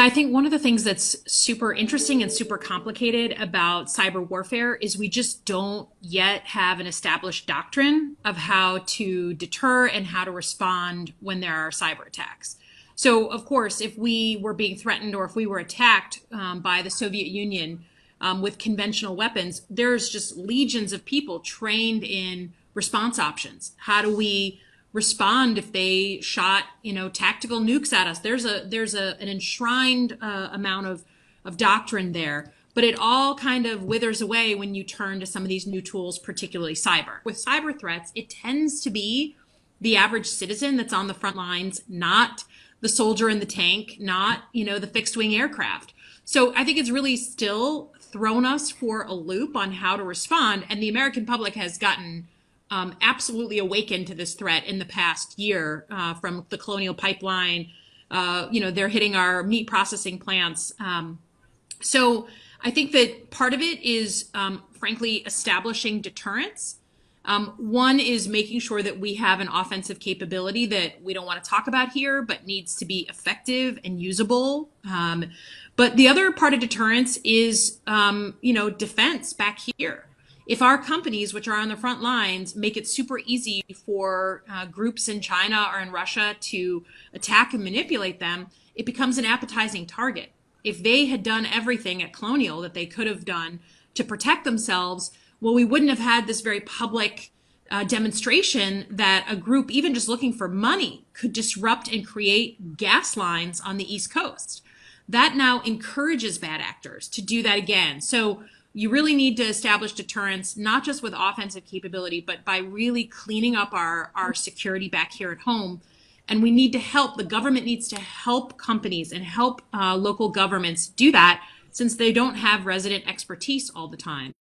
I think one of the things that's super interesting and super complicated about cyber warfare is we just don't yet have an established doctrine of how to deter and how to respond when there are cyber attacks. So, of course, if we were being threatened or if we were attacked by the Soviet Union with conventional weapons, there's just legions of people trained in response options. How do we respond if they shot, tactical nukes at us? There's an enshrined amount of doctrine there, but it all kind of withers away when you turn to some of these new tools, particularly cyber. With cyber threats, it tends to be the average citizen that's on the front lines, not the soldier in the tank, not, the fixed wing aircraft. So I think it's really still thrown us for a loop on how to respond. And the American public has gotten absolutely awakened to this threat in the past year from the Colonial Pipeline. They're hitting our meat processing plants. So I think that part of it is, frankly, establishing deterrence. One is making sure that we have an offensive capability that we don't want to talk about here, but needs to be effective and usable. But the other part of deterrence is, defense back here. If our companies, which are on the front lines, make it super easy for groups in China or in Russia to attack and manipulate them, it becomes an appetizing target. If they had done everything at Colonial that they could have done to protect themselves, well, we wouldn't have had this very public demonstration that a group, even just looking for money, could disrupt and create gas lines on the East Coast. That now encourages bad actors to do that again. So you really need to establish deterrence, not just with offensive capability, but by really cleaning up our security back here at home. And we need to help, the government needs to help companies and help local governments do that, since they don't have resident expertise all the time.